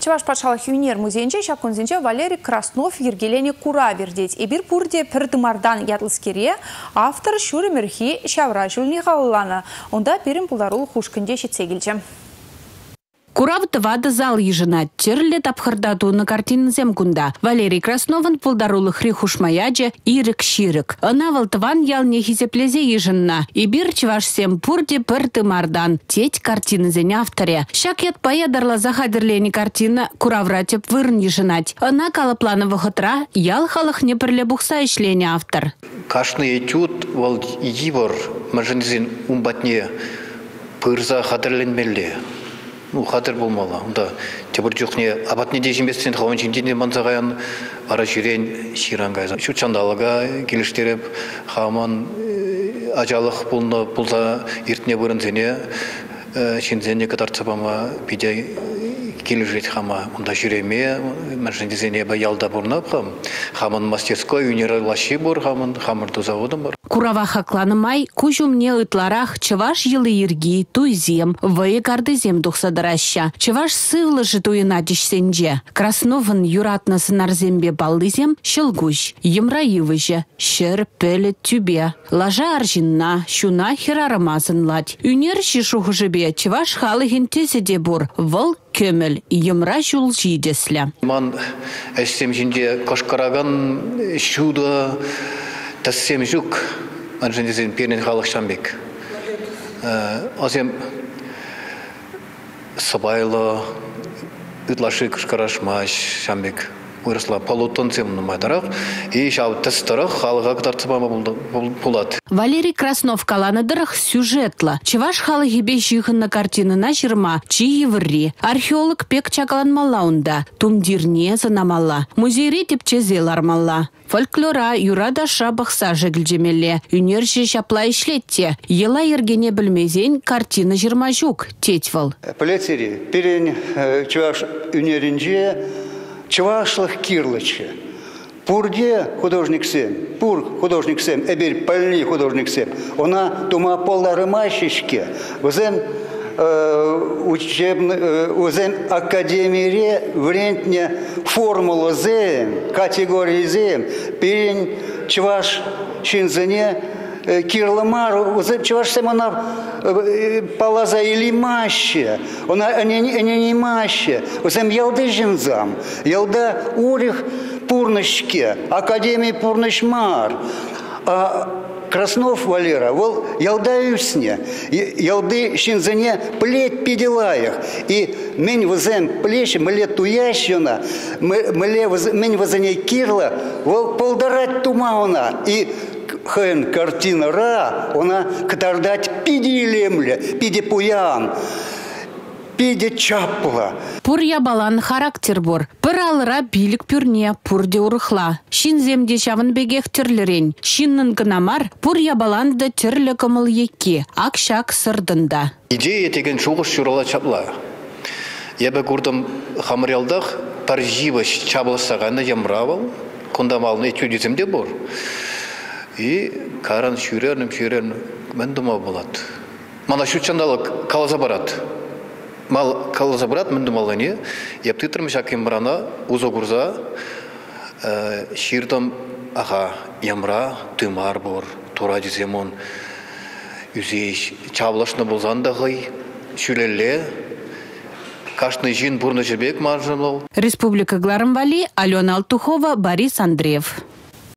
Чуваш патшалық юнер музейінче шакунзінче Валерий Краснов ергелене кура вердеть. Эбир пурде пірдімардан ятлыскере автор шуры мерхи шавра жүліне ғалыланы. Онда перім пулдарул хушкінде шетсегілче. Куравты вады зал ежина, терлі тапхырдату на картины земкунда. Валерий Красновын пулдарулы хрихушмаяджа ирік-ширік. Она валтыван ялне хизеплезе ежинна. И бир чвашсем пурде пырты мардан. Теть картины зен авторе. Шакет паядырла захадырлени картина куравратеп вырн ежинать. Она калаплановы хытра ял халых не пірле бухса ишлени автор. Кашны этюд вал йивор мажынзин умбатне пырза хадырленмелле. Хатыр болмалы. Онда тебір жоқне абатне дежінбестен қауын жемдене манзағаян ара жүрен ширангайза. Шутчандалыға келіштеріп қаман ажалық бұлза ертіне бұрын зене шензене кадар цапама биде келішет қама. Онда жүреме мәншінде зене ба ялда бұрнап қам. Қаман мастерской юнералаши бұр қаман қамырды заводым бар. Курава хакланымай, кужумне ытларах чываш йылы ирги, туйзем, вые кардызем духсадараща. Чываш сывлы же туйнадиш сенже. Красновын юратны сынарзембе баллызем, шылгуш, емраивыжы, шыр пөлі тюбе. Лажа аржинна, шуна херарымазын лать. Үнер шишухы жыбе, чываш халыхин тезеде бур, выл көміл, емра жул жидеслі. Ман әстем жінде кошкараган шуда тассем жүк, анжындезен пернен халық шамбек. Азем сабайлы, үтлашы кышкарашмаш шамбек. Вырысла полутон земны майдарақ, и шау тестарах халыға кытарцыбама булат. Валерий Краснов каланыдырых сюжетла. Чываш халыги бешихынна картинына жырма, чи еври. Археолог пек чакаланмалла унда, тумдирне занамалла. Музейре тепчезел армалла. Фольклора юрада шабықса жегілжемелі. Үнерші шапла ишлетте. Ела ергене білмезен картина жырма жүк, тетвал. Плетери, перен чываш үнерінже Чывашлых кирлычы. Пурде художник сем, эбир пальни художник сем. Она тума полары мащичке. Узен академире врентне формулу зем, категории зем. Перень чываш шинзене Кирломару, чуваш сам она палаза или маще, она не маще, усам ялды жинзам, ялда урих пурнышке, академии пурнышмар, а Краснов Валера, вол ялда юсне, ялды шинзане плеть педелаях, и мень возем плечи, мле туящена, мень возене кирла, вол полдорать тумауна, и хэн картина ра, она катардать пиди лемле, пиди пуян, пиди чапла. Пур ябалан характер бур. Пыр алыра билік пүрне пурде урыхла. Шин земде шавын бегех тірлерен. Шиннын гынамар пур ябаланды тірлі кымыл екке. Акшак сырдында. Идея деген шуғыш шурала чапла. Ябы көрдім хамырялдақ парживыш чаблысағаны ямравал. Күндамалын этюдизмде бұр. И каран шүрернім, мен дума болады. Мана шүтчандалық қалаза барад. Мал қалаза барад, мен думалы не. Епті тұрмыш аким барана, ұзо күрза, ширдым аға ямра, тымар бор, тура деземон, үзей чавлашны болзан дағай, шүлелле, кашны жин бұрны жібек маржымлау. Республика Гларымвали, Алена Алтухова, Борис Андреев.